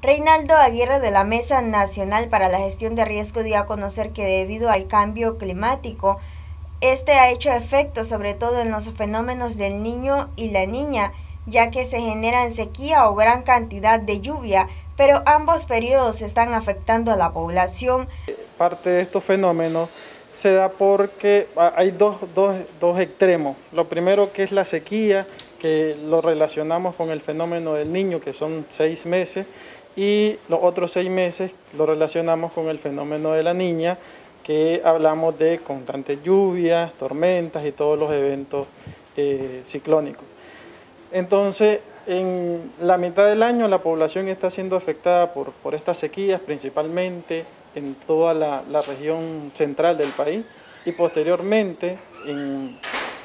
Reinaldo Aguirre de la Mesa Nacional para la Gestión de Riesgo dio a conocer que debido al cambio climático, este ha hecho efecto sobre todo en los fenómenos del Niño y la Niña, ya que se generan sequía o gran cantidad de lluvia, pero ambos periodos están afectando a la población. Parte de estos fenómenos se da porque hay dos extremos. Lo primero, que es la sequía, que lo relacionamos con el fenómeno del Niño, que son 6 meses, y los otros 6 meses lo relacionamos con el fenómeno de la Niña, que hablamos de constantes lluvias, tormentas y todos los eventos ciclónicos. Entonces, en la mitad del año la población está siendo afectada por estas sequías, principalmente en toda la región central del país, y posteriormente en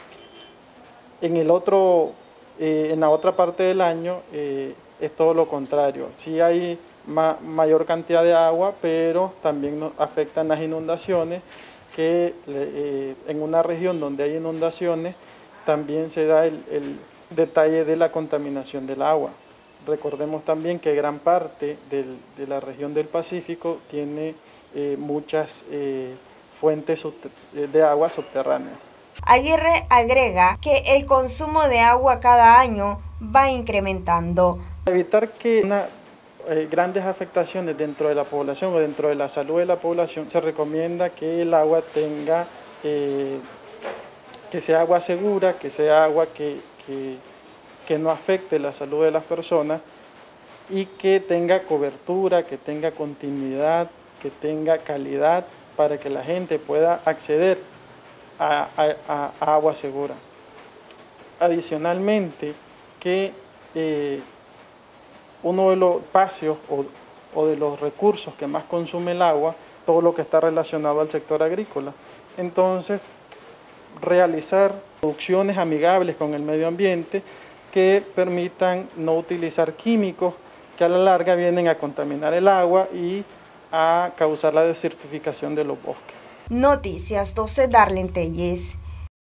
la otra parte del año es todo lo contrario. Sí hay mayor cantidad de agua, pero también nos afectan las inundaciones, que en una región donde hay inundaciones también se da el detalle de la contaminación del agua. Recordemos también que gran parte de la región del Pacífico tiene muchas fuentes de agua subterránea. Aguirre agrega que el consumo de agua cada año va incrementando. Para evitar que grandes afectaciones dentro de la población o dentro de la salud de la población, se recomienda que el agua tenga, que sea agua segura, que sea agua que no afecte la salud de las personas y que tenga cobertura, que tenga continuidad, que tenga calidad para que la gente pueda acceder a agua segura. Adicionalmente, que uno de los espacios o de los recursos que más consume el agua, todo lo que está relacionado al sector agrícola. Entonces, realizar producciones amigables con el medio ambiente que permitan no utilizar químicos que a la larga vienen a contaminar el agua y a causar la desertificación de los bosques. Noticias 12, Darlene Telles.